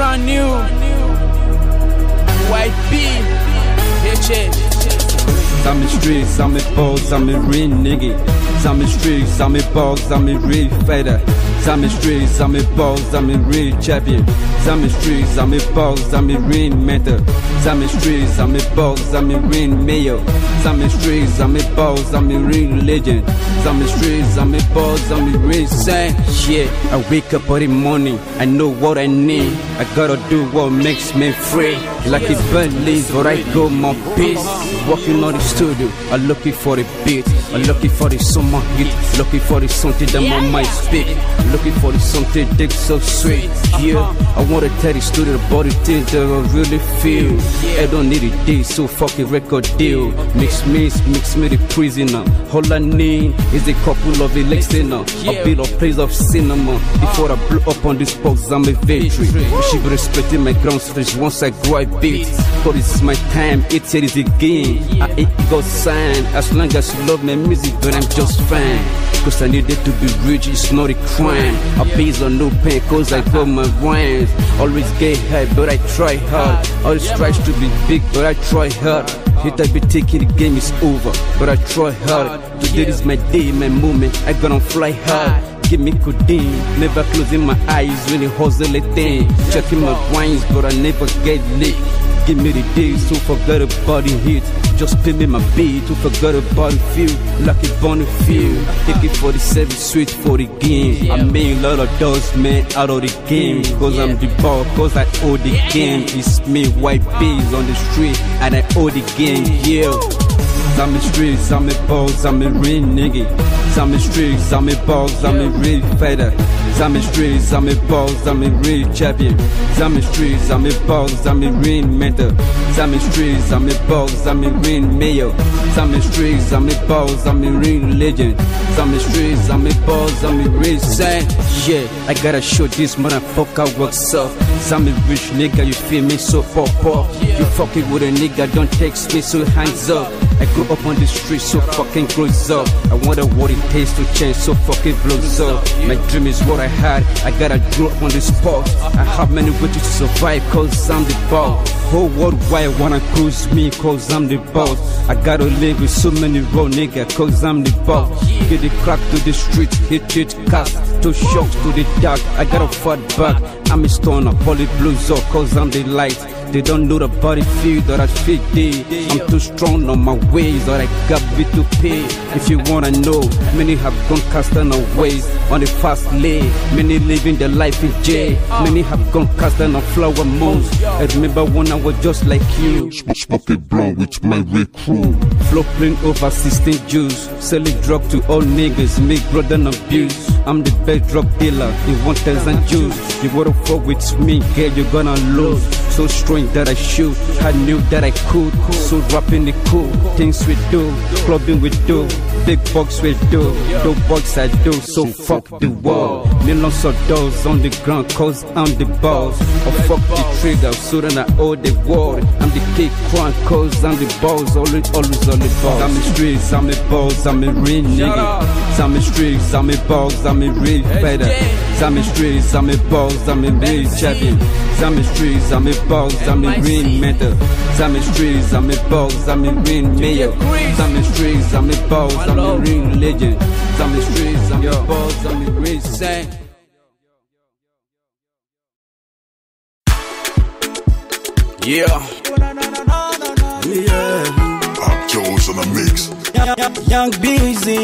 brand new. YP, HH. I'm in streets, I'm in balls, I'm in real nigga. I'm in streets, I'm in balls, I'm in real fighter. I'm in streets, I'm in balls, I'm in real champion. I'm in streets, I'm in balls, I'm in real mentor. I'm in streets, I'm in balls, I'm in real mayor. I'm in streets, I'm in balls, I'm in real legend. I'm in streets, I'm in balls, I'm in real saint. Yeah, I wake up every morning, I know what I need. I gotta do what makes me free. Like a bird leaves, but I go my peace. Walking on the studio, I'm looking for the beat. I'm looking for the summer hit. Looking for the something that my mind speak. Looking for the something that's so sweet. Yeah, I wanna tell the studio about the things that I really feel. I don't need a day, so fucking record deal. Mix me the prisoner. All I need is a couple of listener. A bit of place of cinema. Before I blow up on this box, I'm a victory. You should be respecting my ground space once I grow a bit. Cause it's my time, it's here is a game. I ain't got sign. As long as you love my music, but I'm just fine. Cause I needed to be rich, it's not a crime. I pays on no pain, cause I got my rhymes. Always get high, but I try hard. Always tries to be big, but I try hard. Hit I be taking the game is over, but I try hard. Today is my day, my moment, I gonna fly hard. Give me codeine, never closing my eyes when you hustle a thing. Checking my wines, but I never get lit. Give me the days to forget about the hit. Just pay me my beat to forget about the feel. Like a bunny feel. Take it for the service, sweet for the game. I made a lot of doors, man, out of the game. Cause I'm the ball, cause I owe the game. It's me, white bees on the street, and I owe the game, yeah. I'm in streets, I'm in balls, I'm in real nigga. I'm in streets, I'm in balls, I'm in real fighter. I'm in streets, I'm in balls, I'm in real champion. I'm in streets, I'm in balls, I'm in real mentor. I'm in streets, I'm in balls, I'm in real mayor. I'm in streets, I'm in balls, I'm in real legend. I'm in streets, I'm in balls, I'm in real saint. Yeah, I gotta show this motherfucker what's up. I'm a rich nigga, you feel me so pop. You fucking with a nigga, don't text me, so hands up. I grew up on the street, so fucking grows up. I wonder what it takes to change, so fucking blows up. My dream is what I had, I gotta grow up on the spot. I have many ways to survive, cause I'm the boss. Whole worldwide wanna cruise me, cause I'm the boss. I gotta live with so many raw niggas, cause I'm the boss. Get the crack to the street, hit it, cast. Two shots to the dark, I gotta fight back. I'm a stoner, poly blues up, cause I'm the light. They don't know the body feel that I feel day. I'm too strong on my ways, or I got bit to pay. If you wanna know, many have gone casting away on the fast lane. Many living their life in jail. Many have gone casting on flower moons. I remember when I was just like you. Smoking blunt with my red crew. Flopping over 16 Jews. Selling drug to all niggas, make brother and abuse. I'm the best drug dealer in 1,000 Jews. You wanna fuck with me, girl, you're gonna lose. So strong that I shoot, I knew that I could. So rapping the cool, things we do, clubbing we do, big bucks we do, dope bucks I do, so fuck the world. Millions of dollars on the ground, cause I'm the boss. Or fuck the trigger, so then I owe the world. I'm the kick crown, cause I'm the boss, always on the boss. I'm in streets, I'm in balls, I'm in real nigga. I'm in streets, I'm in balls, I'm in real fighter. I'm in streets, I'm in balls, I'm in real champion. I'm in streets, I'm in balls, I'm in real mentor. I'm in streets, I'm in balls, I'm in real mayor. I'm in streets, I'm in balls, I'm in real legend. I'm in streets, I'm in balls, I'm in real saint. Yeah. I'm Jones on the mix. Young busy.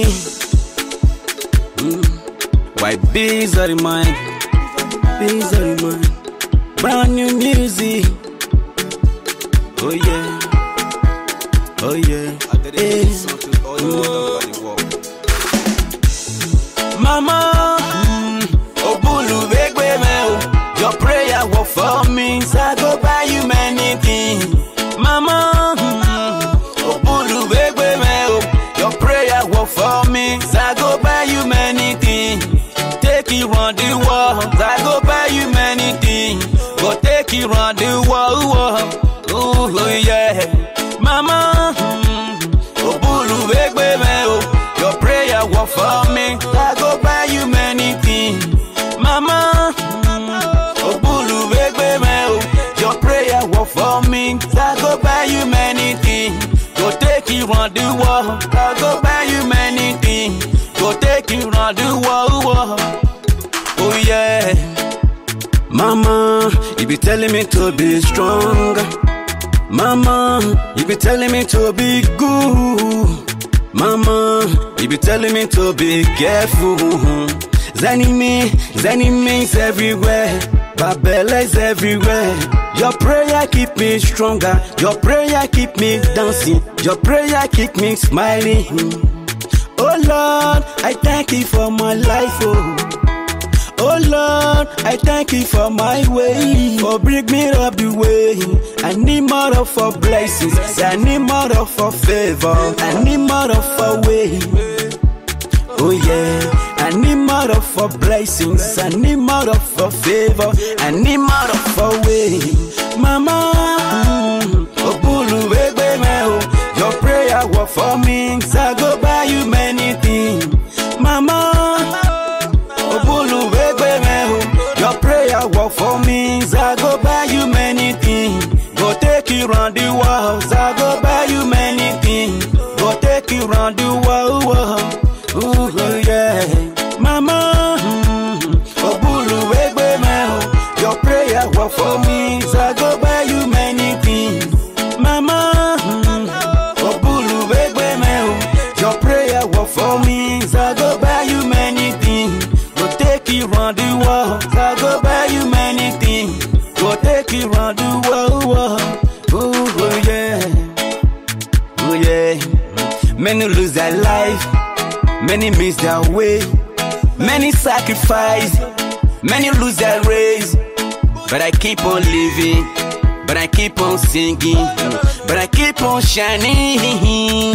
White bees are the mind. Bees are the mind. Brand new music. Oh yeah. Oh yeah. Mama, Obulu begwe me. Your prayer work for me. So I go buy you many things. Mama, Obulu begwe me. Your prayer work for me. So I go buy you many things. Take it round the world. I go buy you many things. Go take it round the world. Oh yeah. Mama, Obulu begwe me. Your prayer work for me. I go buy you many things. Mama, Obulu begwe me. you round the world. I go buy you many things. Go take you round the world. Oh yeah. Mama, you be telling me to be strong. Mama, you be telling me to be good. Mama, you be telling me to be careful. Enemies everywhere. Babella is everywhere. Your prayer keep me stronger. Your prayer keep me dancing. Your prayer keep me smiling. Oh Lord, I thank you for my life. Oh Lord, I thank you for my way. For bring me up the way. I need more of a blessings. I need more of a favor. I need more of a way. Oh yeah, I need more of a blessings. I need more of a favor. I need more of a way. Mama, oh bulu baby me, your prayer work for me. So I go buy you many things. Mama, oh bulu baby me, your prayer work for me. So I go buy you many things. Go take you round the world. So I go buy you many things. Go take you round the world. Ooh, yeah. Mama, oh bulu baby me, your prayer work for me. So I go buy you many things. Mama, oh bulu baby me, your prayer work for me. So I go buy you many things. Go take you round the world. So I go buy you many things. Go take you round the world. Ooh, yeah. Oh yeah. Many lose their life. Many miss their way, many sacrifice, many lose their race. But I keep on living, but I keep on singing, but I keep on shining.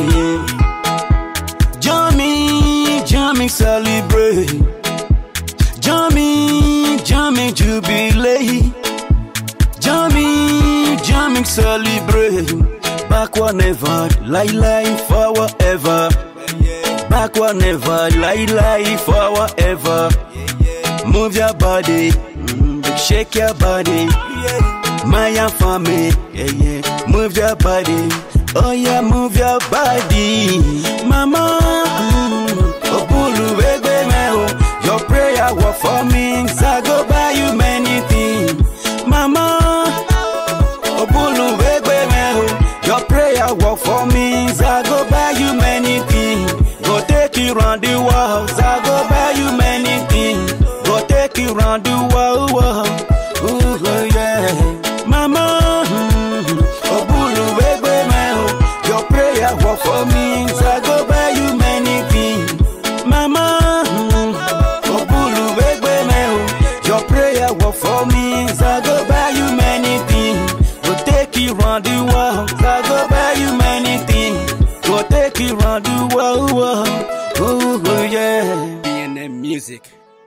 Join me celebrate. Join me jubilate. Join me celebrate. Backward never, lie forever. Backward never, lie forever. Move your body, shake your body. My family, move your body. Oh yeah, move your body. Mama, oh bulu baby me, your prayer work for me. So I go buy you many things. Mama, oh bulu baby me, your prayer work for me. So I go buy you many things. Go take you round the world. So I go buy you many things. Go take you round the world. Ooh, yeah. Mama, oh bulu baby me, your prayer work for me. So I go buy you many things. Mama, oh bulu baby me, your prayer work for me. So I go buy you many things. Go take you round the world. So I go buy you many things. Go take you round the world. Ooh, yeah. B&M music.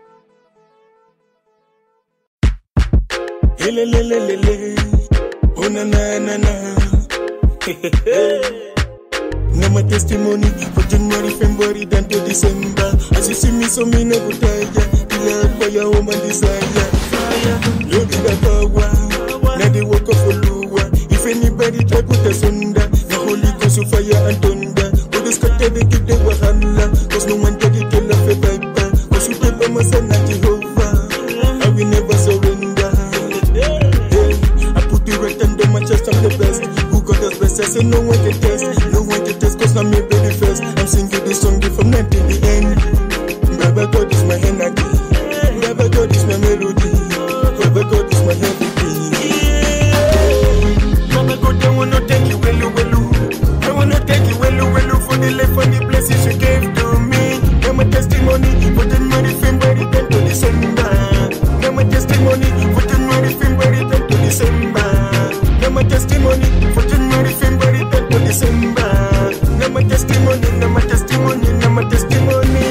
Oh na na na na. Now my testimony for January, February, then to December. As you see me, so me never tire. The love for your woman desire. Look at that power. Now they walk off for Lua. If anybody try to put us under, the Holy Ghost of fire and thunder. But the scatter they give the wahala. Cause no one can tell of a viper. Cause you pay my son at Jehovah. I will never surrender. I put the right hand on my chest, I'm the best. Who got us best? I say no one can test. No one can test cause I'm your very first. I'm singing this song from night to the end. Baba God is my energy. Baba God is my melody. Baba God is my everything. Baba God, I wanna thank you, well. I wanna thank you, well, for the life and the blessings you gave to me. Now my testimony, for January, February, then to December. Now my testimony, for January, February, then to December. Now my testimony, for January, February, then to December. Now my testimony, now my testimony, now my testimony.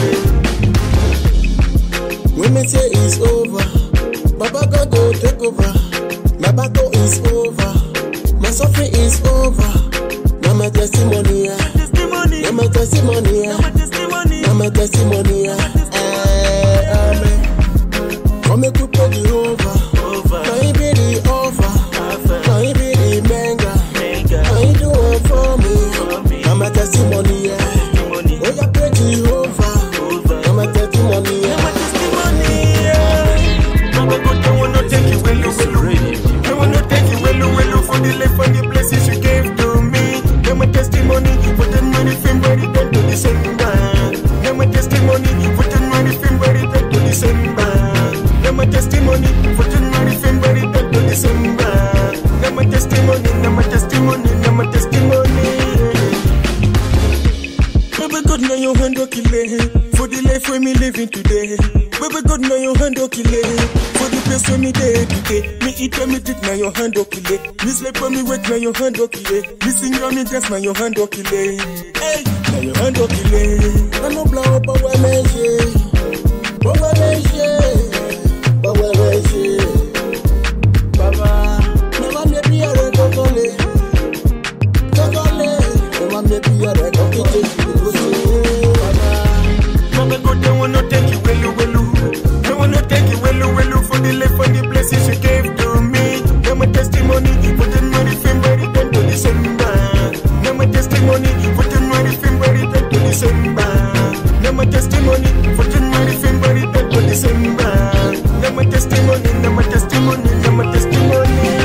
When I say it's over, Baba God go take over. My battle is over, my suffering is over. Now my testimony, now my testimony, now my testimony. Amen. Come and put the over. Can you be the offer? Can you be the manga? Can you do it for me? For the life where me living today, baby God now your hand okay. For the place where me day today, me eat and me drink now your hand okay. Me sleep when me wake now your hand okay. Me sing and me dance now your hand okay. Hey, now your hand okay. I no blow up our leisure, our leisure, our leisure. Baba, never me be a recordole, never me be a recordole. Mama God, they wanna take you well, they wanna take you well, for the life and the blessings you gave to me. Now my testimony for January, February, then to December. Now my testimony for January, February, then to December. Now my testimony for January, February, then to December. Now my testimony, now my testimony, now my testimony.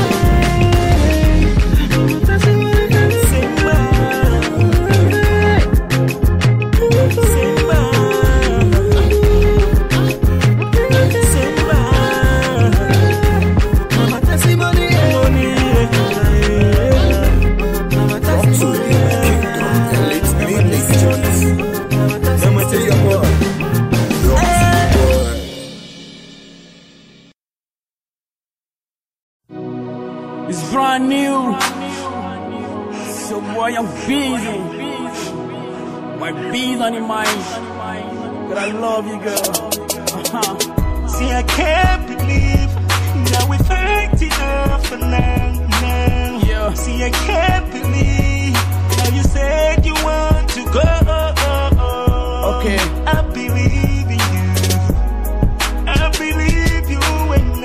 It's brand new. So boy, I'm busy. My bees on your mind. But I love you, girl. See, I can't believe now we've hurt enough for now. Yeah. See, I can't believe now you said you want to go. Okay. I believe in you. I believe you and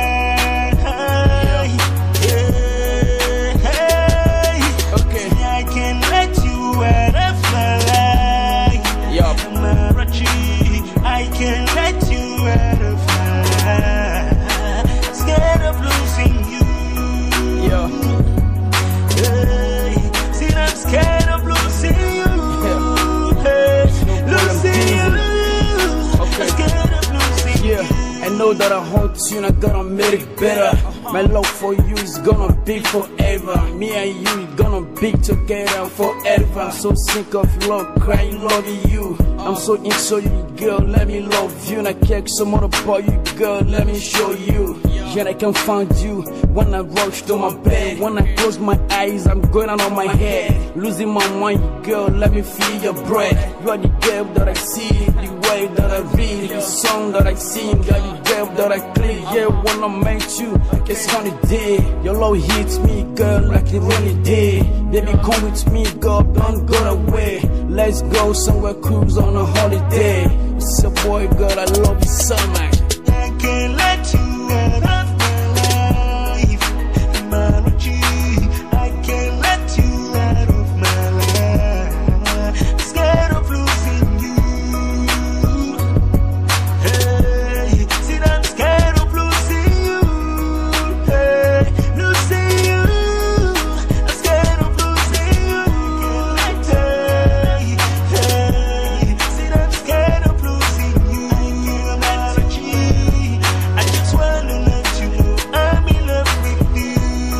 Okay. See, I can't let you out of my life. Yup. I can't let you out of my life. Scared of losing you. Yeah. Hey, see, I'm scared of losing you. Hey, losing you. Okay. I'm scared of losing you. Yeah, I know that I haunt you and I gotta make it better. My love for you is gonna be forever. Me and you gonna be together forever. I'm so sick of love, crying, loving you. I'm so into you, girl, let me love you. And I care so much about you, girl, let me show you. Yet I can find you when I rush to my bed. When I close my eyes, I'm going out on my head. Losing my mind, girl, let me feel your breath. You are the girl that I see, the way that I read, the song that I sing. You're the girl that I click, yeah, when I met you, it's sunny day. Your love hits me, girl, like a rainy day. Baby, come with me, girl, don't go away. Let's go somewhere, cruise on a holiday. It's a boy, girl, I love you so much. I can't let you out of my life, Manachi. I can't let you out of my life. Scared of losing you. Hey, see, I'm scared of losing you. Hey, losing you. I'm scared of losing you. Hey, see, I'm scared of losing you. Manachi, I just wanna let you know I'm in love with you.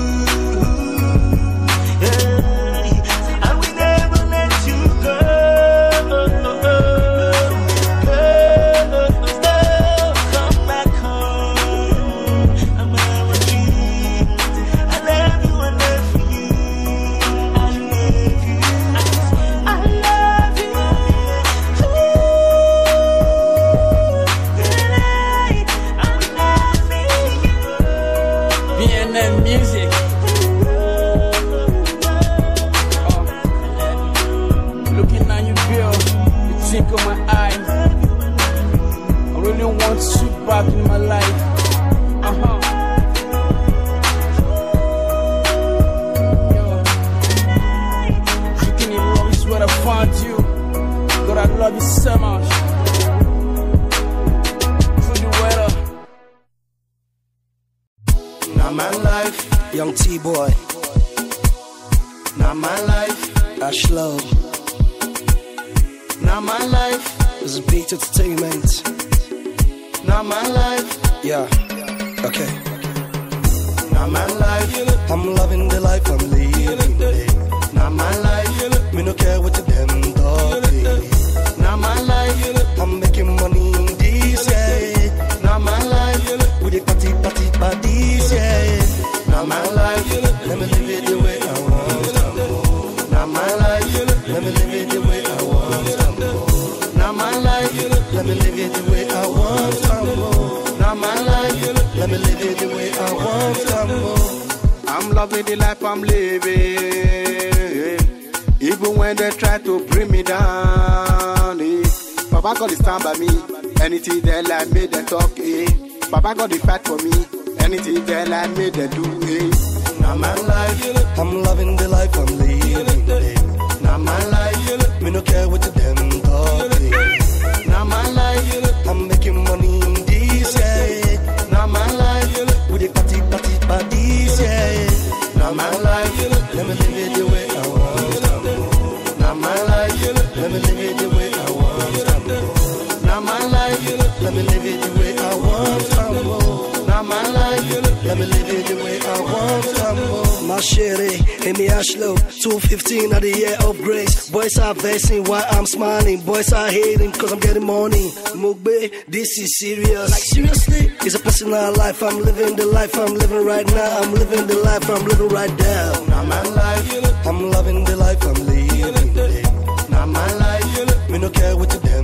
Hey, I will never let you go. Come back home. I'm with you. I love you, I love you. I love you. I love you. I'm loving you. BNN Music. Looking at you, girl, the twinkle of my eyes. I really want you back in my life. Thinking in love is where I found you. God, I love you so much. Through the weather. Now my life, young T-boy. Now my life, Ash Love. Now my life is a beat entertainment. Now my life, yeah, okay. Now my life, I'm loving the life I'm living. Now my life, me no care what to them dog. Now Now my life, I'm making money in this, yeah. Now my life, with the party parties, yeah. Now my life, let me live it the way I want. Now my life, let me live it the way I want. Now my life, let me live it the way I want. Now my life, let me live it the way I want. I'm loving the life I'm living, even when they try to bring me down. Baba God is stand by me, anything they like me they talk. Baba God is fight for me, anything they like me they do. Now my life, I'm loving the life I'm living. Now my life, me no care what them talk. Now my life, I'm making money in this, yeah. Now my life, with the parties, yeah. Now my life, let me live it the way I want. Now my life, let me live it the way I want. Now my life, let me live it the way I want. Now my life, let me live it the way I want. My shitty, hit me out slow. 215 of the year of grace. Boys are vexing while I'm smiling. Boys are hating cause I'm getting money. Mugbe, this is serious. Like seriously? It's a personal life. I'm living the life I'm living right now. I'm living the life I'm living right now. Now my life, I'm loving the life I'm living. Now my life, me no care what them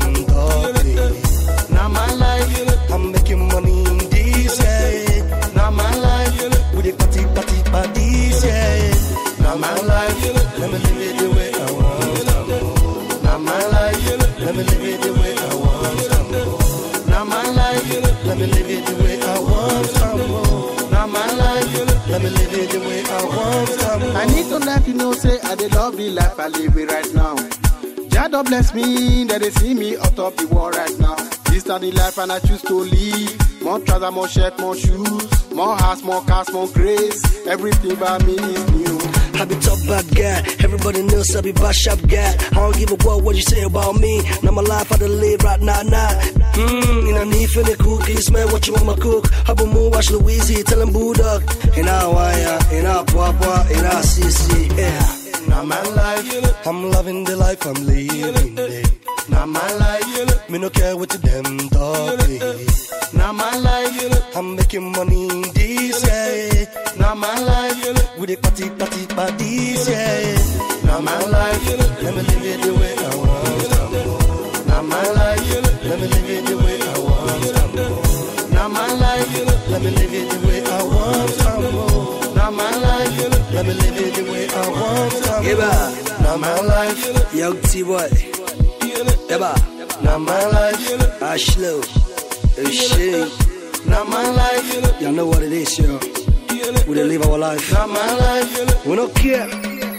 talk. Now my life, I'm making money in this, yeah. Now my life, with the parties, yeah. Now my life, let me live it the way I want. Now my life, let me live it the way I want. Now my life, let me live it the way I want. Now my life, let me live it the way I want. I need to let you know, say I did love the life I live it right now. God bless me, that they see me out of the war right now. This is the life and I choose to live. More trousers, more shirt, more shoes, more house, more cars, more grace. Everything about me is new. I be top bad guy, everybody knows I be bad shop guy. I don't give a what you say about me. Now my life I don't live right now. In a need for the cookies, man, what you want my cook? I be more watch Louise, tell him Bulldog. In our wire, in our papa, in our CC, yeah. Now my life, I'm loving the life I'm living. Now my life, me no care what them talk. Now my life, I'm making money in this, yeah. Now my life, with the parties, yeah. Now my life, let me live it the way I want. Now my life, let me live it the way I want. Now my life, let me live it the way I want. Now my life, let me live it the way I want. Yeah, now my life, young T-boy. Yeah, now my life, I slow. Shit. Now my life, y'all know what it is, yo. We done live our life. Now my life, we don't care.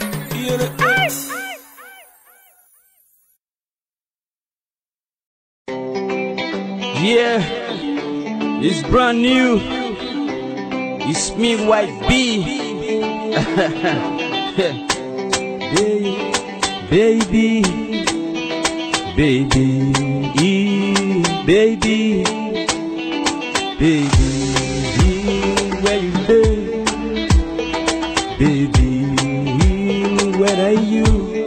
Yeah, it's brand new. It's me, White B. Baby, baby, baby, baby, where you been? Baby, where are you?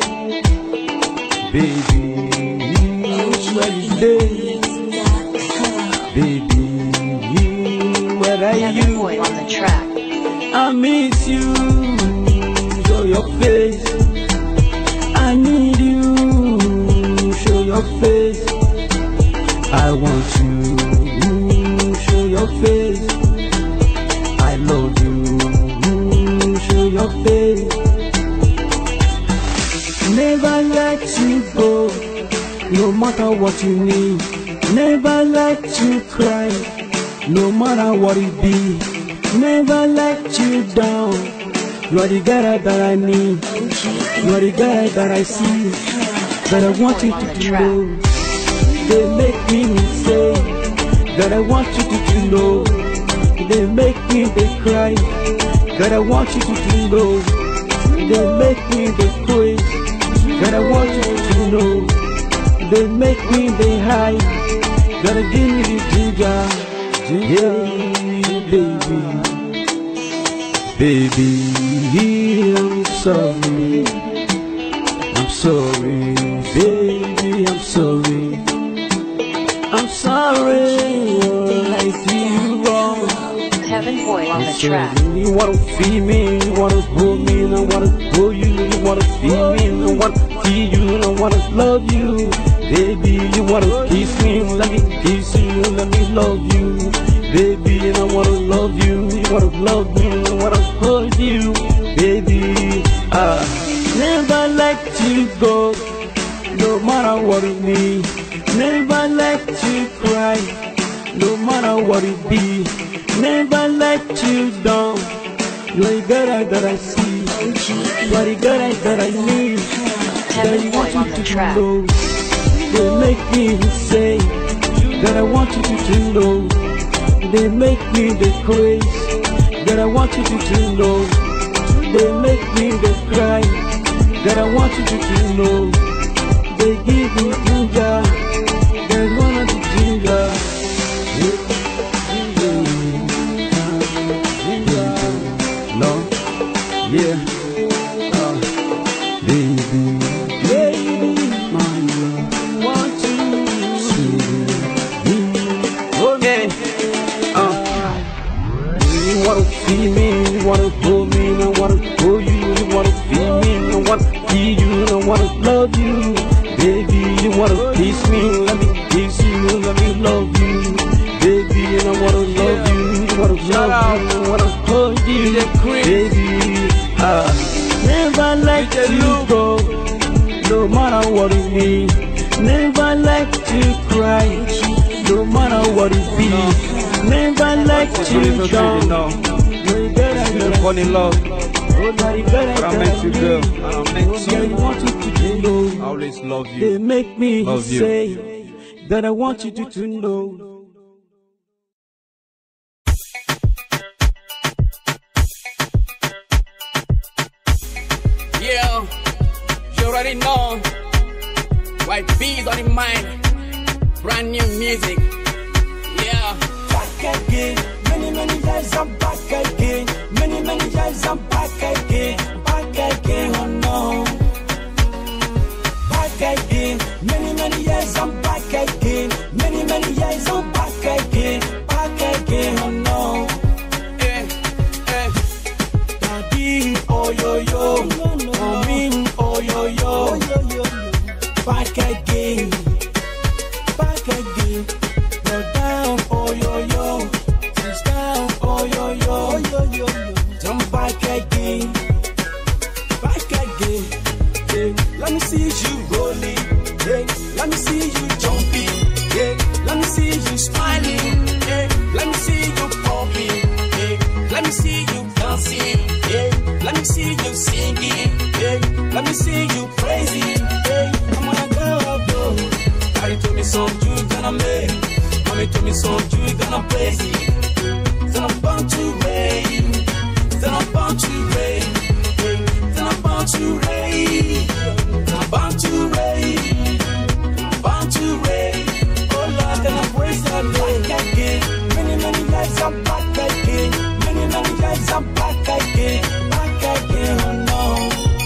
Baby, where you been? Baby, where are you? Boy on the track. I miss you, show your face. I need you, show your face. I want you, show your face. I love you, show your face. Never let you go, no matter what you need. Never let you cry, no matter what it be. Never let you down. You're the girl that I need. You're the girl that I see. That I want you to know. They make me say that I want you to know. They make me they cry. That I want you to know. They make me they praise. That I want you to know. They make me they hide. Gotta give me the ginger. Yeah, baby. Baby, I'm sorry. I'm sorry, baby, I'm sorry. on the track. You wanna feed me, you wanna hold me, and I wanna hold you. You wanna feed me, and I wanna feed you, and I wanna love you. Baby, you wanna kiss me, let me kiss you, let me love you. Baby, and I wanna love you. You wanna love me, and I wanna hold you. Baby, never let you go, no matter what it be. Never let you cry, no matter what it be. Never let you down. You're the girl that I see, you're the girl that I need. That I want you to know. They make me say that I want you to know. They make me the craze that I want you to know. They make me the cry that I want you to know. They give me ginger, there's one of the ginger. Love, yeah, baby, baby, my love, want you, sweetie, okay, you wanna feed me, you wanna hold me, and I wanna hold you, you wanna feed me, and I wanna feed you, and I wanna love you. Baby, you wanna kiss me, let me kiss you, let me love you. Baby, and I wanna love you, you wanna love you, I wanna hold you. Baby, never let you go, no matter what it be. Never let you cry, no matter what it be. Never let you down. You fall in love, but I meant you, girl, and I meant you. I always love you. They make me love say you. that I want you to know. Yeah, you already know. White bees on the mind, brand new music. Yeah. Back again, many years I'm back again. Many years I'm back again. Back again, oh no. Back again, many years I'm back again. Many years I'm back again. Back again, oh no. Daddy, oh yo yo, mommy, oh yo yo. Back again, back again. Go down, oh yo yo. Touch down, oh yo yo. Jump back again, back again. Yeah. Let me see you rolling, yeah. Let me see you jumping, yeah. Let me see you smiling, yeah. Let me see you popping, yeah. Let me see you dancing, yeah. Let me see you singing, yeah. Let me see you praising, yeah. I'm gonna go. Daddy told me so you gonna make. Mommy told me so you gonna praise it. Then I'm bound to rain. Then I'm bound to rain. Then I'm bound to rain. I'm bound to rain. Bound to rain. Oh Lord, then I praise that back again. Many years I'm back again. Many years I'm back again. Back again, oh no.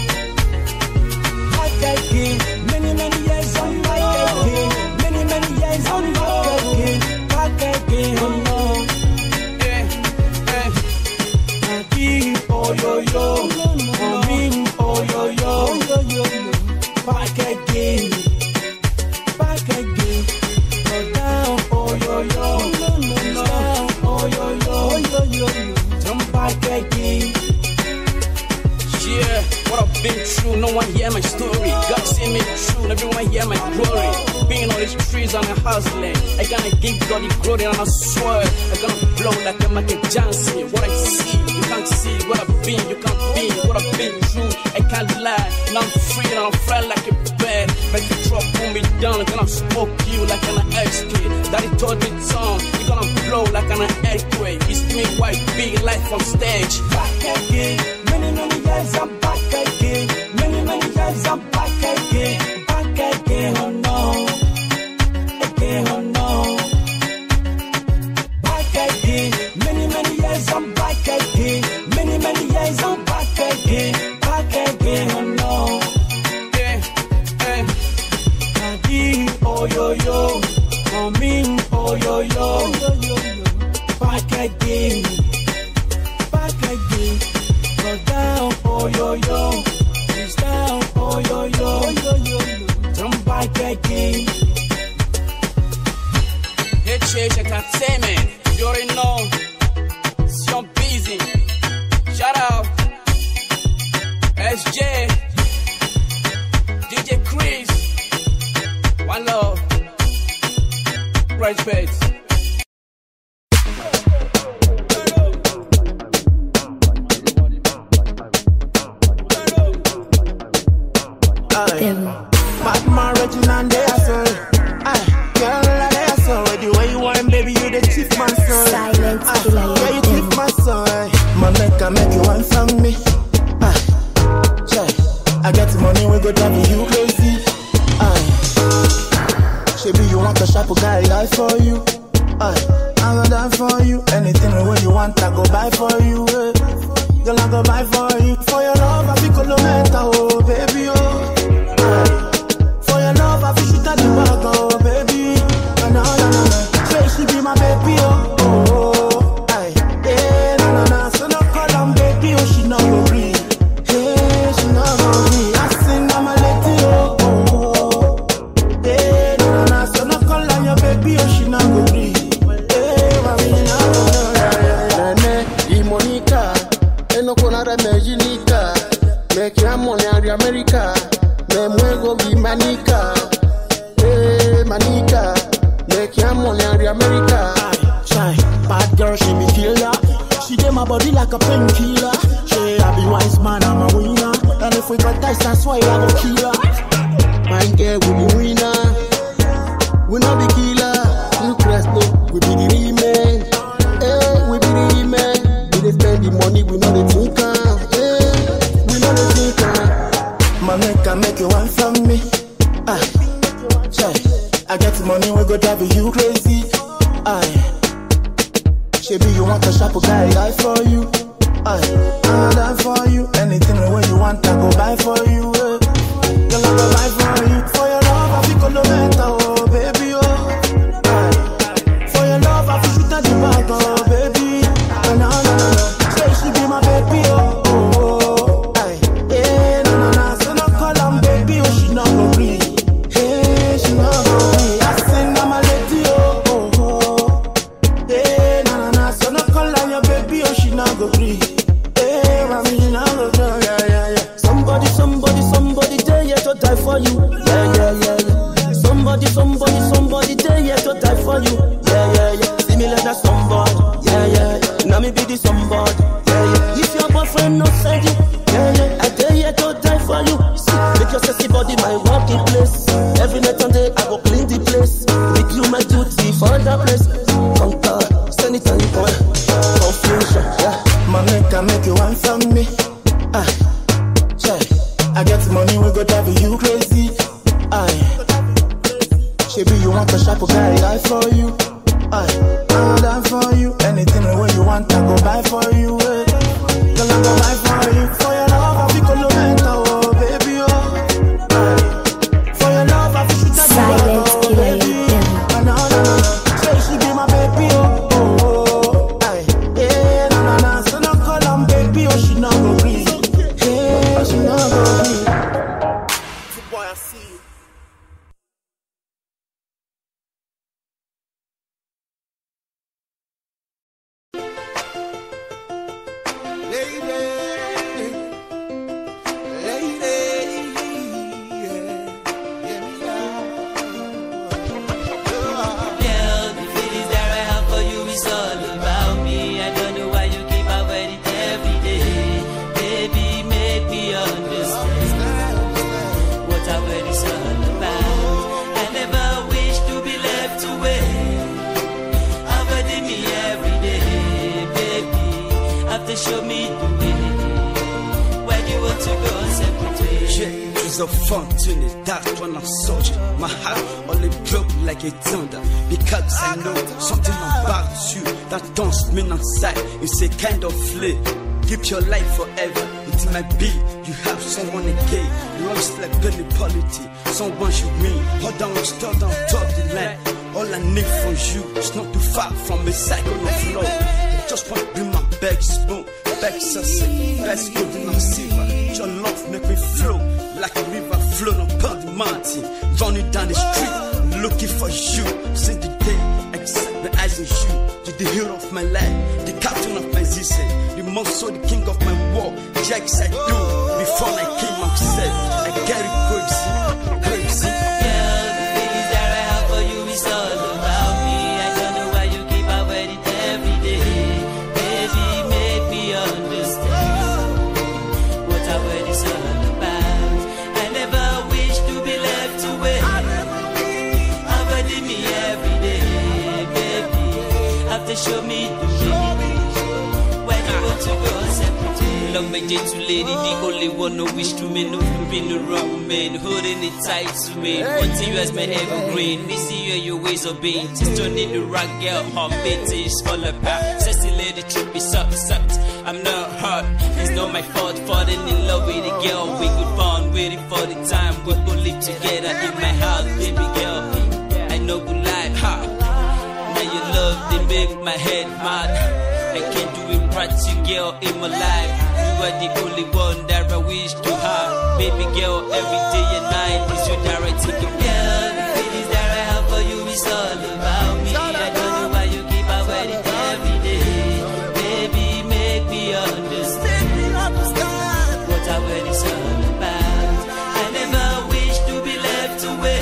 Back again. Many years I'm back again. Many years I'm back again. Back again, oh no. Daddy, oh yo yo. Mommy, oh yo yo. Back again. Back again. Go down, oh yo yo. Down, oh yo yo. Jump back again. Yeah, what I've been through, no one hear my story. God see me through, everyone hear my glory. Being on these trees and hustling, I gonna give God the glory and I swear I'm gonna blow like a Michael Johnson. What I see, you can't see. What I've been, you can't be. What I've been through, I can't lie. Now I'm free and I'm fly like a bird. But if you drop, pull me down, I'm gonna smoke you like an ex-kid. Daddy told me tongue, you're gonna blow like an earthquake. It's me, white, big life on stage. Back again. Many years I'm back again. Many years I'm back again. Back again, oh no. Again, oh no. Back again. Many years I'm back again. Many years I'm back again. Back again, oh no. Daddy, oh yo yo. Mommy, oh yo yo. Back again. oh yo yo. This down, oh yo yo. Don't buy begging. HH Entertainment, you already know. So busy. Shout out SJ, DJ Chris. One love. Respect. Bad marriage and they are so. Girl, they are so. The way you want, baby, you the chief man son. Silence, killer, yeah, you chief man son. My neck can make you one from me. I get the money, we go drive you crazy. Baby, you want a sharp guy, die for you. I will die for you. Anything when you want, I go buy for you. Girl, I go buy for you. For your love, I feel colometa, oh baby, oh. For your love, I feel shoot at the back, oh baby. No. Say she be my baby, oh. Yeah, so no call on baby, oh, she not go breathe. Hey, she not go breathe. I sing, I'm a lady, oh. Baby, oh, she not go breathe. Hey, mami, Nene, Monica, eno konara mejinika. Me kiamo ni America, me muego bi manika. Hey, manika, me kiamo ni America. Bad girl, she me killer. She get my body like a painkiller. She I be wise man, I'm a winner. And if we got dice, that's why I go kill her. My girl, we be winner. We not the killer, you Cresto, we be the remain. Hey, we be the remain. We dey spend the money, we know the thinker. Hey, we know the thinker. My neck can make you one from me. I get the money, we go drive you crazy. Baby, you want a sharp guy, die for you. I'll die for you. Anything when you want, I go buy for you. Girl, I go buy for you. For your love, I feel colometa, oh baby, oh. For your love, I feel shoot at the back, oh baby. No. Say she be my baby, oh. Yeah, no. So no call on baby, oh, she not go breathe. Hey, she not go breathe. I sing, I'm a lady, oh. Yeah, no. So no call on your baby, oh, she not go breathe. Hey, mami, she not go breathe. Yeah. Somebody, there, yeah, to die for you. Yeah. Somebody, there, yeah, to die for you. Yeah. See me like that somebody. Yeah. Now me be the somebody. Yeah. If your boyfriend not send you, yeah. I dare you to die for you. See, make your sexy body my working place. Every night and day I go clean the place. Make you my duty for the place. Conquer, send it and confusion. Yeah. My neck can make you one from me. I get the money, we go drive you crazy. Baby, you want a sharp guy, die for you. I'll die for you. Anything when you want, I go buy for you. Girl, I go buy for you. For your love, I feel colometa, oh baby, oh. For your love, I feel shoot at the back, oh baby. No. Say she be my baby, oh. Yeah, no. So no call on baby, oh, she not go breathe. Hey, she not go breathe. Boy, I see you. Show me the way. Where do you want to go separate ways? Yeah, it's a fountain, that's when I saw you. My heart only broke like a thunder. Because I know something about you that don't mean outside. It's a kind of flame. Keep your life forever. It might be you have someone again. You always like gullibility. Someone you win. Hold on, stop down, top the line. All I need from you is not too far from a cycle of love. I just want to bring my back spoon, back success, best good in my silver. your love make me flow like a river flowing upon the mountain. Running down the street, looking for you. Since the day I set my eyes on you, you're the hero of my life, the captain of my existence, the most so the king of my war. Jacks I do before I came upset. I get it crazy, crazy. Girl, the feelings that I have for you is all about me. I don't know why you keep avoiding every day. Baby, make me understand what our word is all about. I never wish to be left away. Avoiding me every day, baby. Have to show me the way. Where you want to go separately. Long my day to lady, the only one no wish to me, no been around man, holding it tight to me. Wanting you as my evergreen, missing you and your ways of being. Just turning the rock girl, her bitch is all about. Sexy lady, truth be sucked. I'm not hurt, it's not my fault. Falling in love with a girl, we good fun, waiting for the time we could live together in my house, baby girl. I know good life, ha. Now your love, they make my head mad. I can't do it right to girl in my life. You are the only one that I wish to have. Baby girl, every day and night is you that I take a girl. The feelings that I have for you is all about me. I don't know why you keep avoiding every day. Baby, make me understand what our word is all about. I never wish to be left away.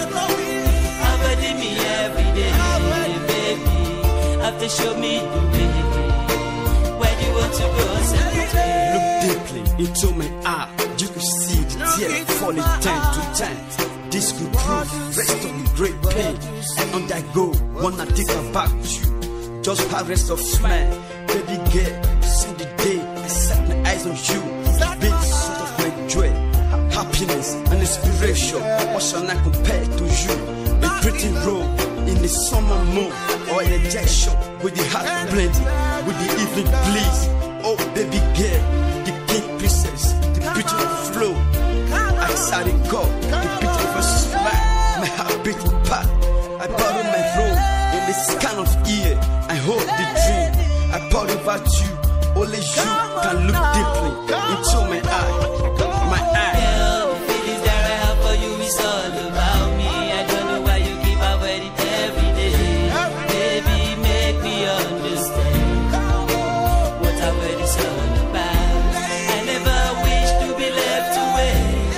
Avoiding me every day, baby. Have to show me the way. Where do you want to go? Look deeply into my eye, you can see the tears falling time to time. This could prove rest of the great pain. And on that go, wanna take her back with you. Just have rest of smile, baby girl. See the day I set my eyes on you. Big sort of my joy, happiness and inspiration. What shall I compare to you? A pretty room in the summer moon, or an injection with the heart blending with the evening bliss. Oh baby girl, the pink princess, the beautiful flow. I saw it go, the beautiful smile, my heart beating back. I borrow my room in this kind of year. I hold the dream, I pour about you. Only you can look deeply into my eye, my eye. Girl, the feelings that I have for you is all about me. I don't know why you keep avoiding every day. Baby, make me understand what our word is all about. I never wish to be left away.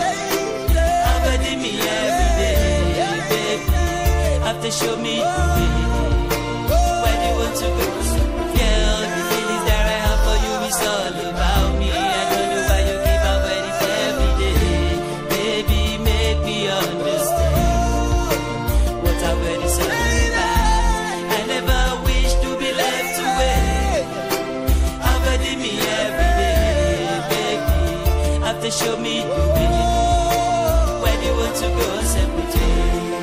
Avoiding me every day, baby. Have to show me the way. Where do you want to go? Girl, the feelings that I have for you is all about me. I don't know why you keep avoiding every day. Baby, make me understand what our word is all about. I never wish to be left away. Avoiding me every day, baby. Have to show me the way. Where do you want to go separately?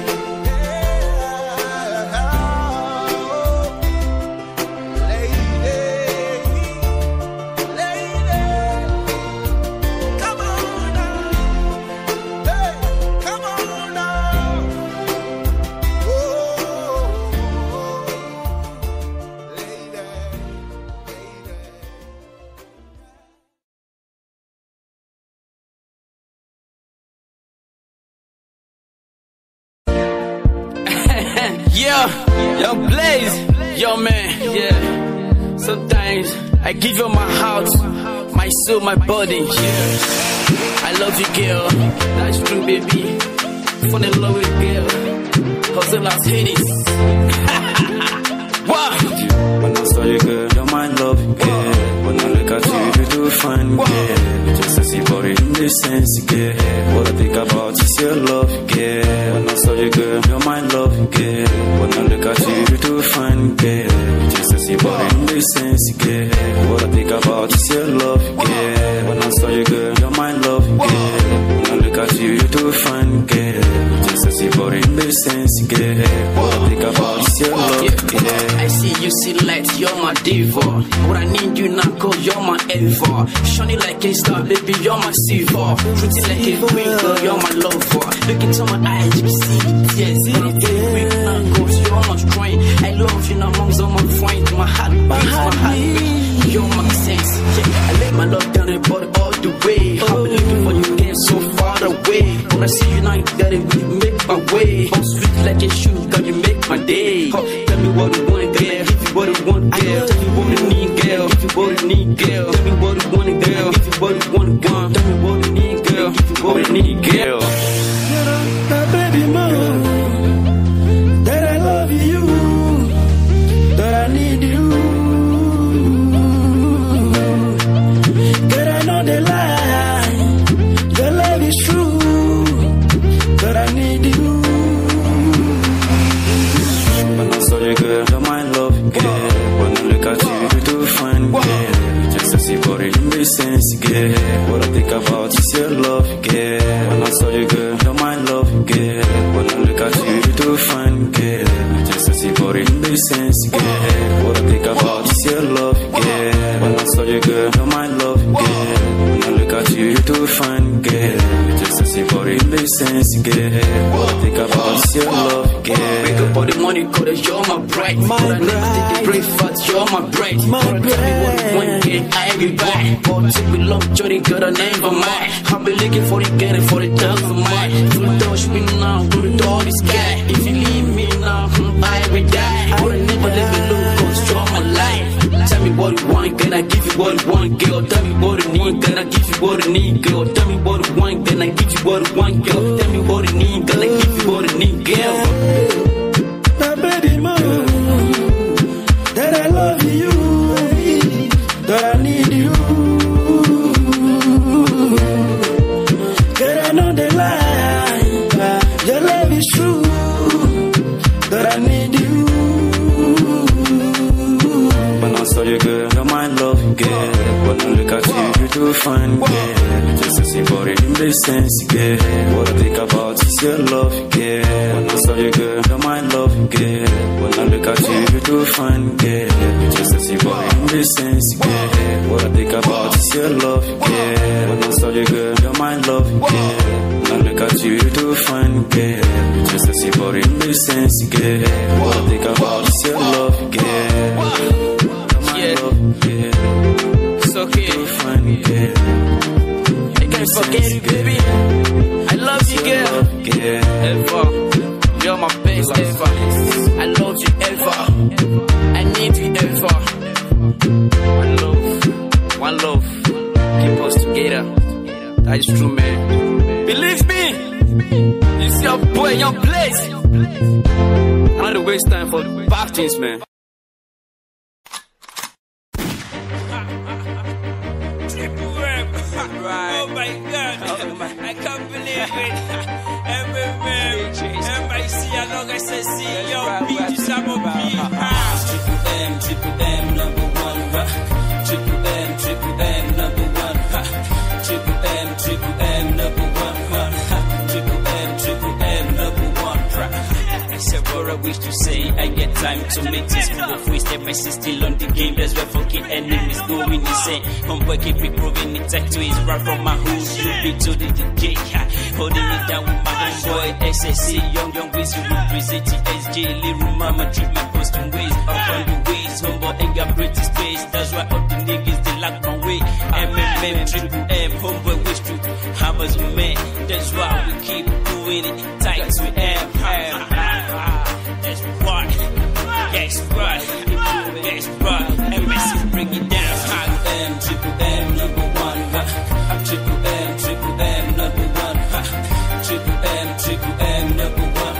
Yeah, yo Blaze, yo man, yeah. Sometimes I give you my heart, my soul, my body. Yeah. I love you, girl. That's true, baby. Fall in love with girl. Hustlers hate it. Wow. When I saw you, girl, you're my love, girl. When I look at you, you do fine, girl. You just a see body in the sense, girl. What I think about is your love, girl. When I saw you, girl, you're my love, girl. When I look at you, you do fine, girl. You just a see body in the sense, girl. What I think about is your love, girl. When I saw you, girl, you're my love, girl. When I look at you, you do fine, girl. You just a see body in the sense, girl. What I think about is your love, girl. I see you see light, you're my diva. What I need you now, cause you're my ever. Shining like a star, baby, you're my silver. Pretty like a queen, girl, you're my lover. Look into my eyes, you see the tears. When I get weak now, cause you're my strength. I love you now, amongst all my friends. My heart beats, you're my sense. Yeah, I let my love down and brought it all the way. see you now, you got it, will you make my way? I'm sweet like a shoe, girl, you make my day. Tell me what you want, girl, if you what you want, girl. Tell me what you need, girl, if you what you need, girl. Tell me what you want, girl, if you what you want, girl. Tell me what you need, girl, if you what you need, girl. My baby mom, that I love you, that I need you. That I know the lie, the love is true, that I need you. When I saw you, girl, you're my love, girl. When I look at you, you do fine, girl. Just to see body, you make sense, girl. What I think about is your love, girl. When I saw you, girl, you're my love, girl. When I look at you, you do fine, girl. Just to see body, you make sense, girl. What I think about is your love, girl. When I saw you, girl, you're my love, girl. When I look at you, you do fine, girl. Just to see body, you make sense, girl. What I think about is your love, girl. Wake up all the morning, cause you're my bride. My But I never take the breakfast, you're my bride. My Tell me what you want, bride. girl, I be back. But take me long journey, girl, I never mind. I've been looking for the getting for the dogs of mine. Do the touch me now, do the dog the sky. If you leave me now, I will die. But I never let me look, cause you're my life. Tell me what you want, girl, I give you what you want, girl. Tell me what you need, girl, I give you what you need, girl. Tell me what you want, girl, I give you what you want, girl. Tell me what you need, girl, I give you what you need, girl. My baby mom, that I love you, that I need you. That I know the lie, your love is true, that I need you. When I saw you, girl, you're my love, girl. When I look at you, you do fine, girl. Just to see body, you make sense, girl. What I think about is your love, girl. When I saw you, girl, you're my love, girl. When I look at you, you do fine, girl. Just to see body, you make sense, girl. What I think about is your love, girl. When I saw you, girl, you're my love, girl. When I look at you, you do fine, girl. Just to see body, you make sense, girl. What I think about is your love, girl. Yeah, Yeah, it's okay. fine, girl. I can't forget you, baby. I love you, girl. Yeah, Ever. You're my best ever. I love you ever. I need you ever. One love. Keep us together. That is true, man. Believe me. It's your boy, your place. I'm not to waste time for back things, man. Right. Oh my God, I can't believe it. MIC, along SSC, yo, beat you some of Triple M, number one. Triple M, number one. Triple M, number one. Triple M, number one. Several I wish to say, I get time to make this move. We step by still on the game, that's why fucking enemies going insane. Homeboy keep improving it, tech to his rap from my hood, you be to the DJ. Holding it down with my homeboy, SSC, young ways, you represent the SJ, little mama, treat my custom ways, up on the ways, homeboy ain't got pretty space, that's why all the niggas, they lock my way. MMM, Triple M, homeboy wish to have us a man, that's why we keep doing it, tight to M. That's right, that's right, that's right. MSC bring it down. Triple M, number one. Triple M, number one. Triple M, number one.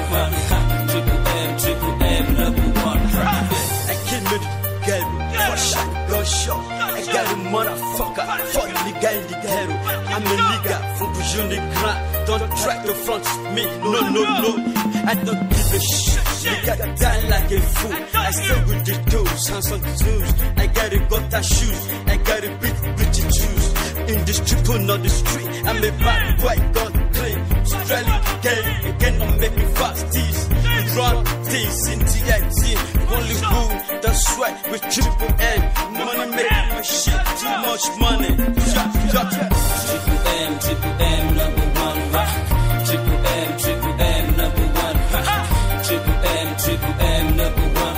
Triple M, number one. I kill me, girl, for shot, go shot. I got a motherfucker, fuck the guy in the ghetto. I'm a nigga from Bujon the Grand. Don't try to front me, no. I don't give a shit. Nigga die like a fool. I stay with the tools, hands on the tools. I got a gutter shoes, I got a big bitchy juice. In the strip on the street, I'm a bad boy, gun clean. Strelly gang, you cannot make me fast tease. Run things in TXT, only who that's right with Triple M. Money making my shit too much money. Shut. Triple M, number one. Triple M, number one. Triple M, number one.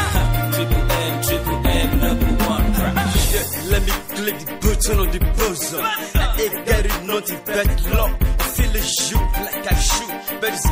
Triple M, number one. Yeah, let me click the button on the buzzer. I ain't got it, nothing but luck. I feel a shoot like I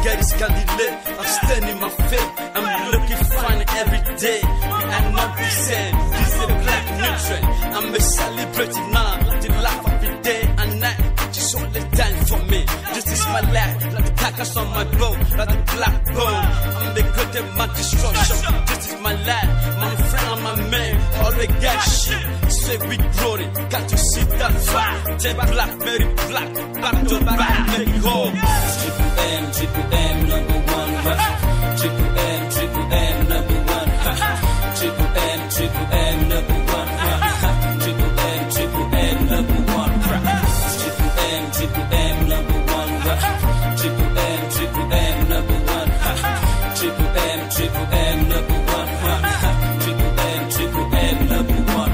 get this candidate. I'm standing my faith. I'm looking fine every day. We are not the same. This is a black nutrient. I'm a celebrity now. The laugh every day and night. She's only time for me. This is my life. Like the carcass on my boat. Like the black bone. I'm the good at my destruction. This is my life. My friend and my man. All they got shit. Say we glory. Got to see that fight. Take black, very black. Back to back, make it home. Triple M, number one. Triple M, number one. Triple M, number one. Triple M, number one. Triple M, number one. Triple M, number one. Triple M, number one. Triple M, number one.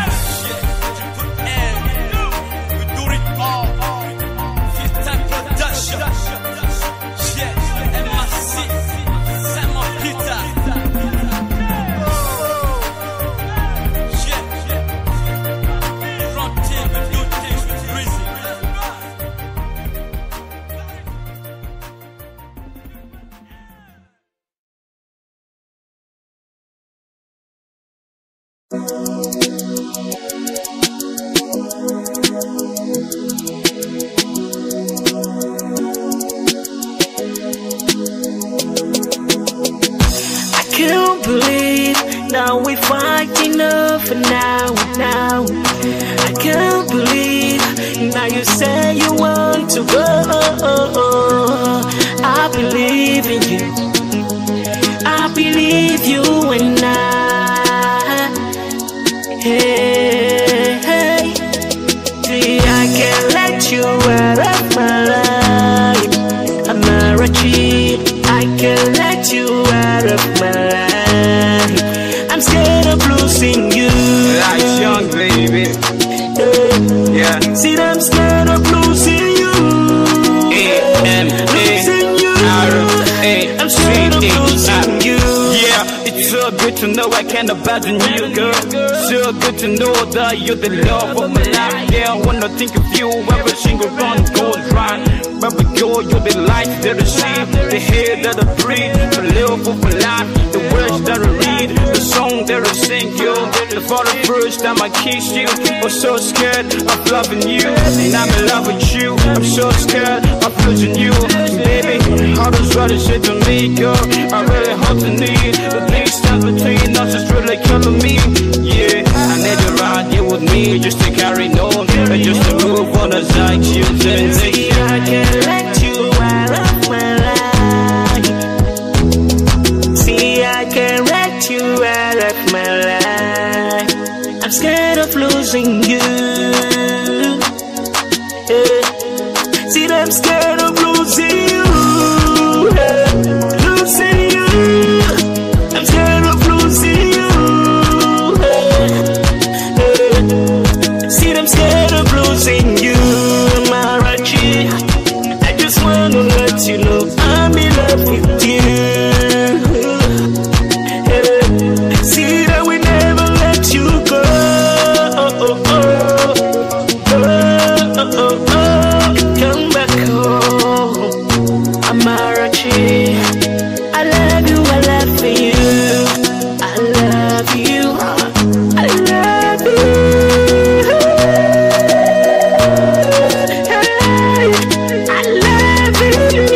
We do it all. Fifth time production. Yeah, MRC, Simon Peter. Yeah, front team, we do things with reason. I can't believe now we're fighting over now. I can't believe now you say you want to go. I believe in you. I believe you and I. Hey, hey. See, I can't let you out of my life. I'm not a cheat. I can't let you out of my life. I'm scared of losing you. Life's young, baby. Yeah. See, I'm scared of losing you. Losing you. I'm scared of losing you. Yeah, it's so good to know I can't abandon you, girl. So good to know that you're the love of my life. Yeah, I wanna think of you every single run goes right. Baby girl, you're the light that I see, the air that I breathe, the love of my life, the words that I read, the song that I sing, you. The first time I kissed you, I'm so scared of loving you, and I'm in love with you. I'm so scared of losing you, baby. How does what you say to me, girl? I really hope to need the distance between us is really killing me. Yeah, I need you right here with me, just to carry on, and just to move on as I choose and See, I can't let you out of my life. See, I can't let you out of my life. I'm scared of losing you. Yeah. See, I'm scared of losing you. Yeah. Losing you. I'm scared of losing you. Yeah. See, I'm scared of losing you. Marachi, I just wanna let you know I'm in love with you. Yeah. See that we never let you go. Come back home. Amarachi, I love you, I love you. I love you, I love you. I love you.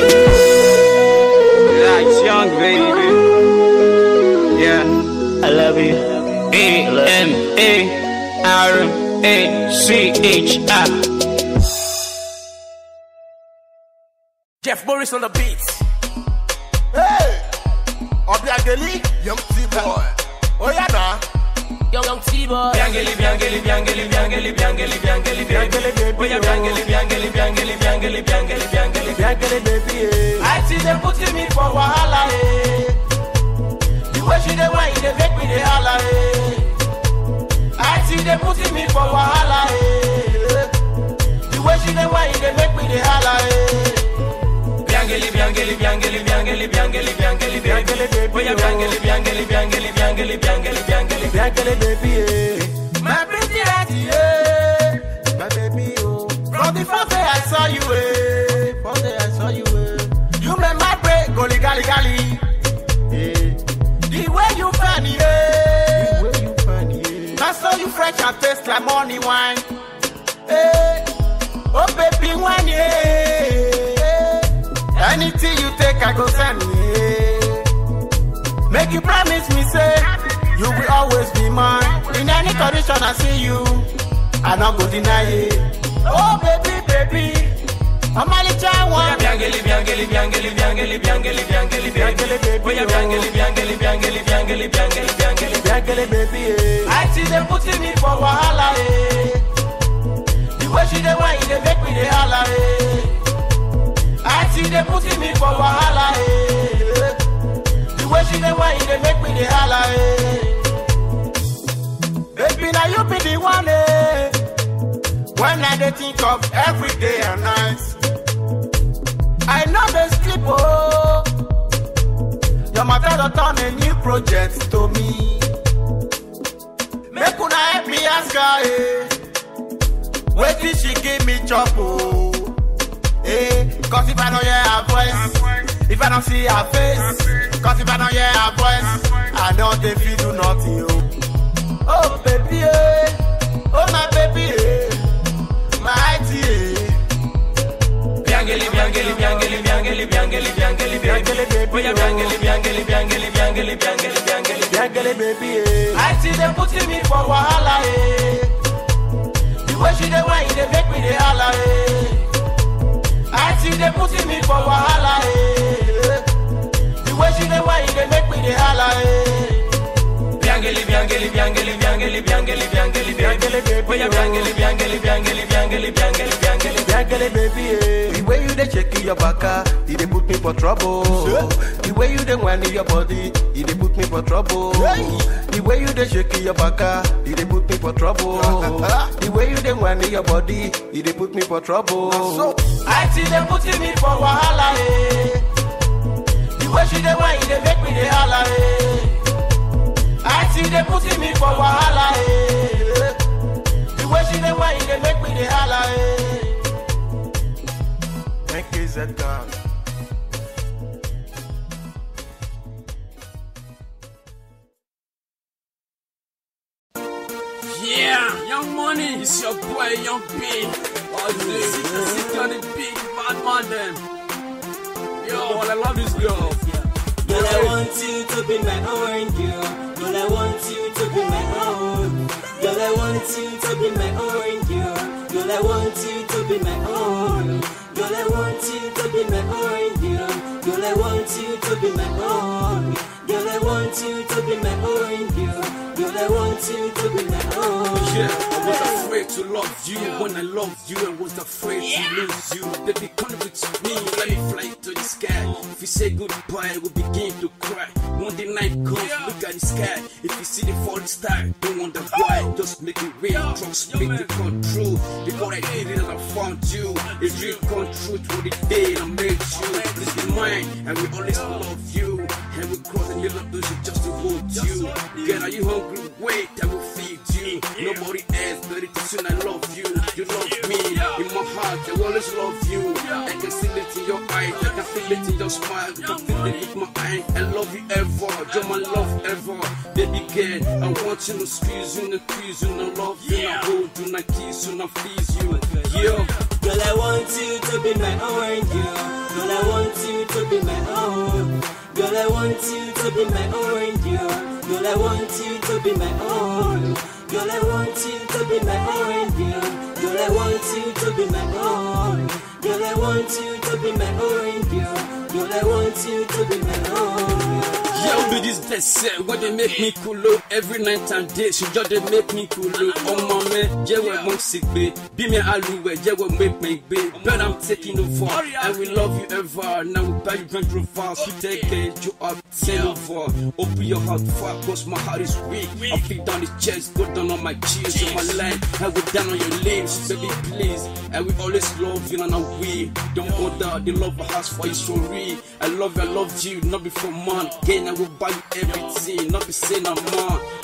Life's young, baby. Yeah, I love you. AMARACHI. Jeff Morris on the beat. Hey! Obiageli, young T-boy. Oh yeah, nah. Young T-boy. Biangeli, biangeli, biangeli, biangeli, biangeli, biangeli, biangeli. Oh yeah, biangeli, biangeli, biangeli, biangeli, biangeli, biangeli, Biangeli, baby. I see them putting me for wahala, eh. The way she dey whine, they make me dey holla, eh. I see them putting me for wahala, eh. The way she dey whine, they make me dey holla, eh. biangeli, biangeli, biangeli, biangeli, biangeli, biangeli, biangeli, baby. Oh yeah, biangeli, biangeli, biangeli, biangeli, biangeli, biangeli, Biangeli, baby, eh. My pretty auntie, eh. My baby, oh. From the first day I saw you, eh. First day I saw you, eh. You made my brain carry. The way you funny, that's how you fresh and taste like money wine. Oh baby, one anything you take, I go send Make you promise me, say you will always be mine. In any condition I see you, I not go deny it. Oh baby, baby, I'm a little one. Biangeli, biangeli, biangeli, biangeli, biangeli, biangeli, biangeli, baby. Biangeli, biangeli, biangeli, biangeli, biangeli, biangeli, biangeli, baby. I see them putting me for wahala. The way she dey want, they make me dey holla. I see them putting me for wahala. The way she dey want, they make me dey holla. Baby, now you be the one. When I dey think of every day and night, I know they sleep, oh. Your mother don't turn a new project to me. Make una help me ask her, wait till she give me trouble. Cause if I don't hear her voice, if I don't see her face, cause if I don't hear her voice, I know they feel do nothing, oh baby, oh my baby, my dear. Biangeli, biangeli, biangeli, biangeli, biangeli, biangeli, biangeli, baby. Biangeli, biangeli, biangeli, biangeli, biangeli, biangeli, biangeli, baby. I see them putting me for wahala. The way she dey want, they make me dey holla. I see them putting me for wahala. The way she dey want, they make me dey holla. Biangeli, biangeli, biangeli, biangeli, biangeli, biangeli, biangeli, baby. Biangeli, biangeli, biangeli, biangeli, biangeli, biangeli, biangeli, baby. The way you dey shake your back, it dey put me for trouble. The way you dey whine your body, it dey put me for trouble. The way you dey shake your back, it dey put me for trouble. The way you dey whine your body, it dey put me for trouble. I see them putting me for wahala. The way she dey whine, they make me dey holla. I see them putting me for wahala. The way she dey whine, they make me dey holla. Make it that down. Yeah, Young Money, it's your boy Young P. Security big bad man them. Yo, I love this girl. Girl, I want you to be my own girl. Girl, I want you to be my own. Girl, I want you to be my own girl. Girl, I want you to be my own. Girl, I want you to be my own girl. Girl, I want you to be my own. Girl, I want you to be my own girl. Girl, I want you to be my own. Yeah, I was afraid to love you when I loved you. I was afraid to lose you. Baby, come with me, let me fly to the sky. If you say goodbye, we'll begin to cry. When the night comes, look at the sky. If you see the falling star, don't wonder why. Just make it real, trust make it come true. Before I did it, I found you. A dream come true for the day I made you. Please be mine, and we always love you. And we cross and you love us just to hold you. Girl, are you hungry? Wait, I will feed you. Nobody else, but it is soon I love you. You love me, in my heart, I will always love you. I can see it in your eyes, I can feel it in your smile, I can feel it with my eyes. I love you ever, you're my love ever. Baby girl, I want you to squeeze you, to squeeze you, to love you, to hold you, to kiss you, to please you. Yeah. Girl, I want you to be my own girl. Girl, I want you to be my own. Girl, I want you to be my own girl. Girl, I want you to be my own. Girl, I want you to be my own girl. Girl, I want you to be my own. Girl, I want you to be my own girl. Girl, I want you to be my own. Yeah, be this dead set, what they make me cool up. Every night and day, she just they make me cool up. Oh my man, yeah, we won't sick be. Be me aluwe, yeah, we make me be. But I'm taking over, I will love you ever. Now we buy you Range Rover, so take it, you up, send over. Open your heart, fuck, cause my heart is weak. I feel down the chest, go down on my cheeks, on my line. I go down on your lips, baby, please. I will always love you, and I will. Don't bother, the love I has for you so real. I love you, not before man. Again, I will buy you everything, not be saying I'm man.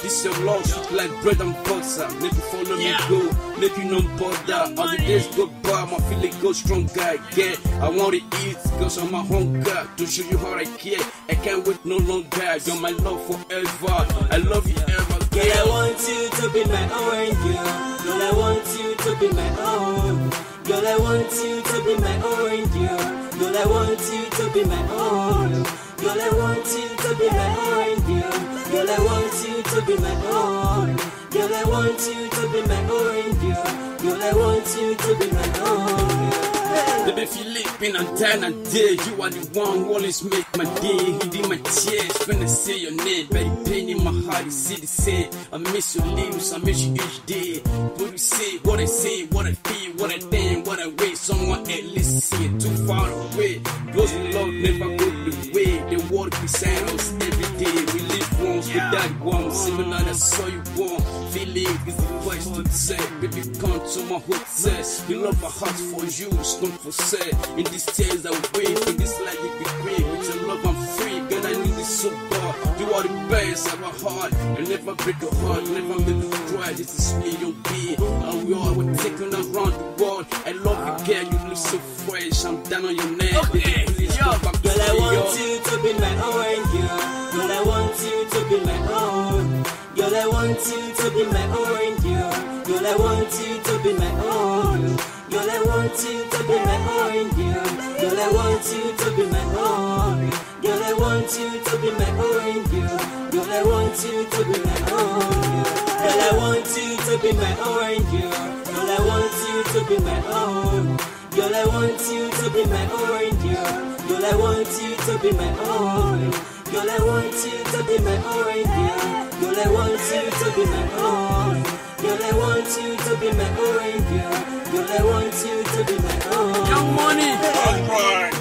This your love, sweet like bread and butter. Make you follow me go, make you no bother. As the days go by, my feeling go stronger. Yeah, I want to eat, cause I'm my hunger. To show you how I care, I can't wait no longer. You're my love forever, I love you ever. Girl, I want you to be my own, girl. Girl, I want you to be my own. Girl, I want you to be my own, girl. Girl, I want you to be my own. Girl, I want you to be my own, girl. Girl, I want you to be my own. Girl, I want you to be my own, girl. Girl, I want you to be my own, girl. Baby, Philippine and Dan and day, you are the one who always make my day. Hiding my tears when I say your name. Very pain in my heart, you see the same. I miss your lips, I miss you each day. What you say, what I say, what I feel, what I think, what I wait. Someone at least see it too far away. Those in love never go the way. They walk beside us every day. We live once, we die once. Similar that's all you want. Feeling is the voice to say. Baby, come to my hotel. We love our hearts for you, it's not for sale. In these tears I wait, in this life you be great. With your love I'm free, girl I need it so bad. You are the best of our heart. You never break a heart, never make you cry. This is me, you'll be. And we all were taken around the world. I love you, girl, you look so fresh. I'm down on your neck. Okay, please go back girl, to I want you to be my own, girl. Girl, I want you to be my own. Girl, I want you to be my own, girl. Girl, I want you to be my own. Girl, I want you to be my own, girl. Girl, I want you to be my own. Girl, I want you to be my own, girl. Girl, I want you to be my own, girl. Girl, I want you to be my own, girl. Girl, I want you to be my own. Girl, I want you to be my own, girl. Girl, I want you to be my own. Girl, I want you to be my own, girl. Girl, I want you to be my own. Girl, I want you to be my own, girl. Girl, I want you to be my own. Young Money, alright.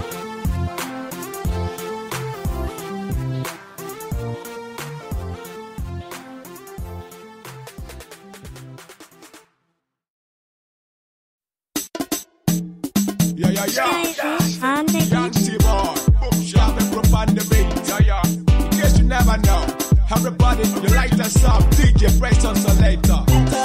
Young T-Boy, boom shot and prop on the beat. In case you never know, everybody, you like that song, DJ Preston Solator.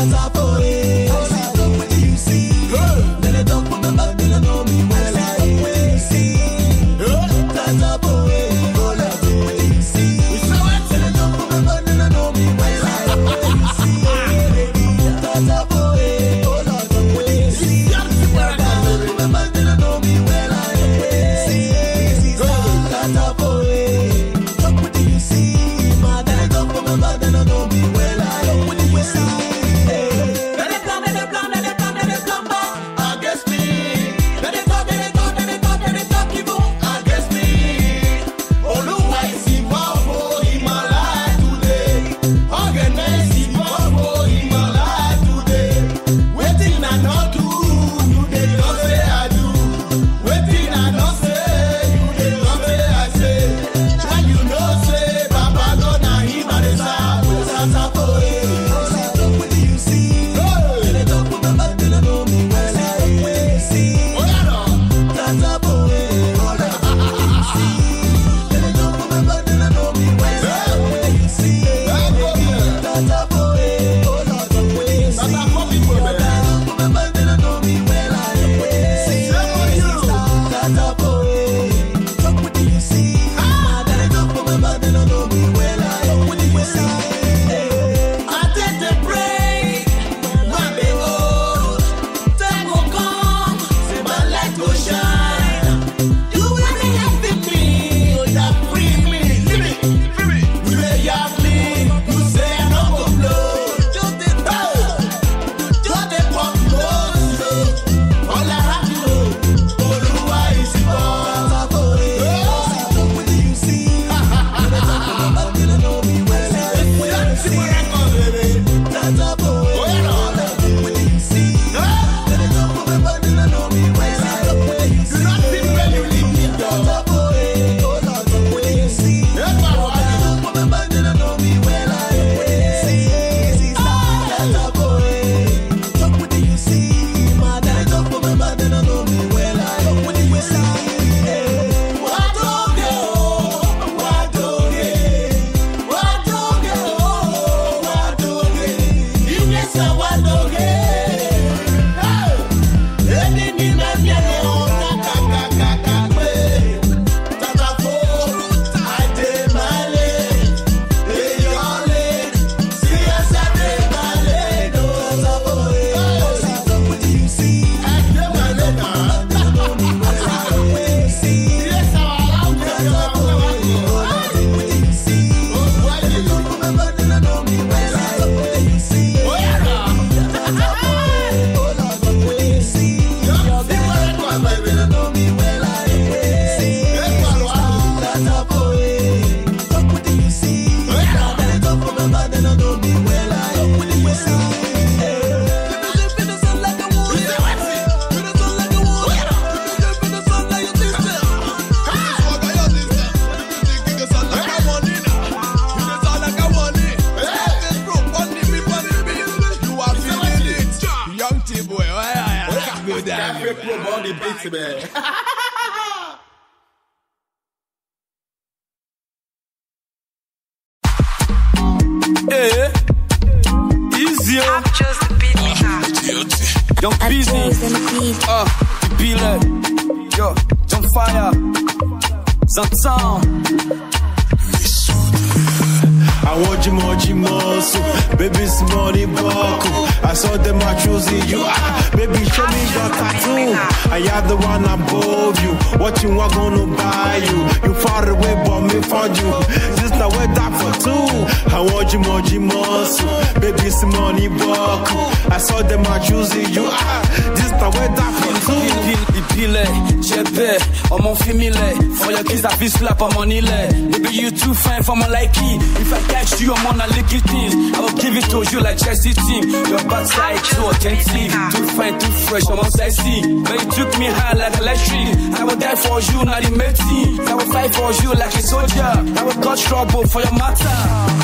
Let it up on the back, you know me well. I see. That's up away. All I do is see. Let it up on the back, you know me well. I see. That's up away. All I do is see. Let it up on the back, you know me well. I see. That's up away. What do you see? Let it up on the back, you know me well. I see. Let it up. Ray Crew on the beats, man. Hey, easy. I'm just the beat. Young busy. Pile. Yo, John Fire. Zantan. I want you more, so baby, it's money buckle. I saw them, I choosing you. Baby, show me your tattoo. I am the one above you. What you want, gonna buy you. You far away, but me found you. This now we're that for two. I want you more, so baby, it's money buckle. I saw them, I choosing you. This now we're that for two. Pile, Jeppe, on mon family. For your kids, I feel slap on money. Maybe you too fine for my likey. If I catch you, I'm on a licky things. I will give it to you like Chelsea team. Your backside too attentive, too fine, too fresh, I'm on sexy. But you took me high like electric. I will die for you, not in medicine. I will fight for you like a soldier. I will cause trouble for your matter.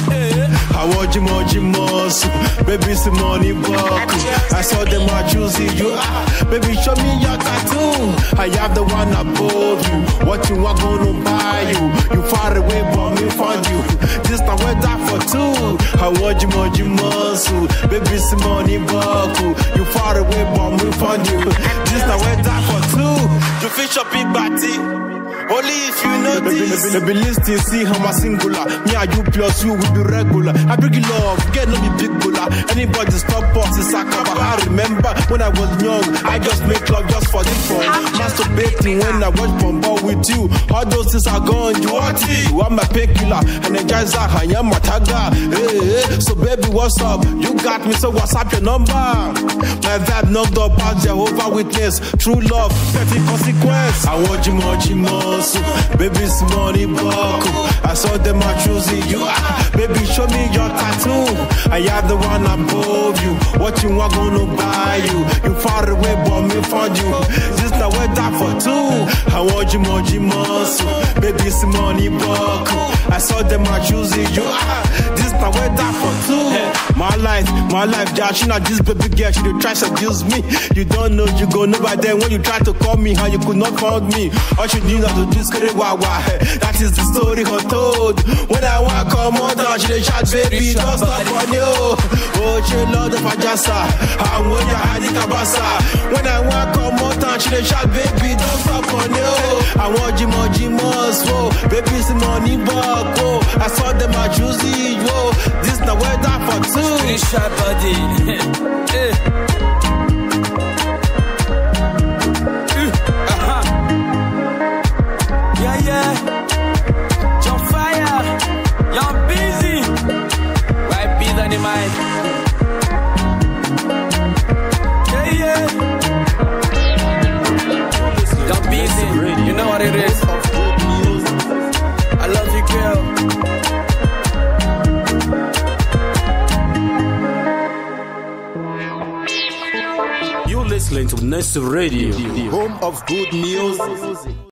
I want you more, so baby, it's money buckle. I saw them, I choosing you. Baby, show me your tattoo. I have the one above you. What you want, gonna buy you. You far away, but me found you. This time we're that for two. I want you more, so baby, it's money buckle. You far away, but me found you. This time we're that for two. You fish up big body. Only if you know this. Baby, listen, see how my singular. Me and you plus you will be regular. I bring you love, get no be big bulla. Anybody stop us, it's a cover. I remember when I was young, I just make love just for the fun. Masturbating when I watch Bomba with you. All those things are gone, you want it. You are my peculiar, and the guys are I am my tagger. Hey, so baby, what's up? You got me, so what's up your number? My vibe knocked up as Jehovah Witness. True love, petty consequence. I want you more. So, baby, it's money buckle. I saw them, I choosing you. Baby, show me your tattoo. I am the one above you. What you want, gonna buy you. You far away, but me found you. This now we're that for two. I want you more, so baby, it's money buckle. I saw them, I choosing you. This now we're that for two. My life, Josh, not this baby girl. She try to abuse me. You don't know, you go know by then when you try to call me, how you could not find me. All you need to do is get that is the story untold. When I want come on down, she shot baby, don't stop on you. Oh, she love the Fajasa. I'm when you're hiding Kabasa. When I want come on down, she shot baby, don't stop on you. I want you more, so baby, it's money buck. Oh, I saw them, I choose it. Oh, this now where that for two. Pretty sharp body. Yeah. John Fire. Young busy. Right be than in mind. Yeah. Young busy. You know what it is. I love you, girl. You're listening to Nest Radio, home of good music.